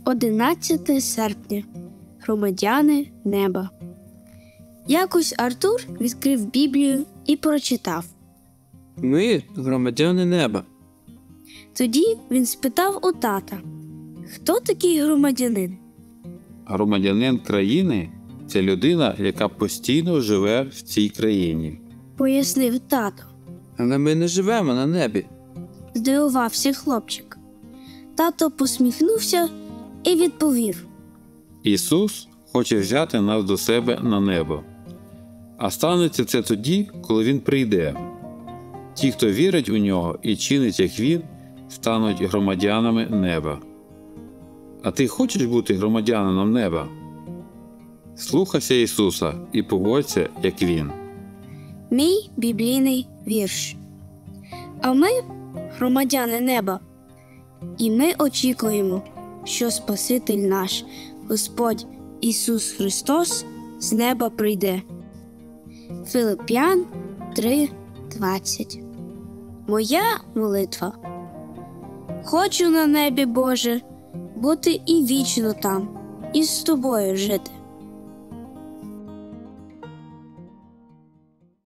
11 серпня. Громадяни неба. Якось Артур відкрив Біблію і прочитав. Ми – громадяни неба. Тоді він спитав у тата, хто такий громадянин? Громадянин країни – це людина, яка постійно живе в цій країні. Пояснив тато. Але ми не живемо на небі. Здивувався хлопчик. Тато посміхнувся і відповів. Ісус хоче взяти нас до себе на небо. А станеться це тоді, коли Він прийде. Ті, хто вірить у Нього і чинить, як Він, стануть громадянами неба. А ти хочеш бути громадянином неба? Слухайся Ісуса і поводься, як Він. Мій біблійний вірш. А ми – громадяни неба. І ми очікуємо, що Спаситель наш, Господь Ісус Христос, з неба прийде. Филип'ян 3:20. Моя молитва. Хочу на небі, Боже, бути і вічно там, і з Тобою жити.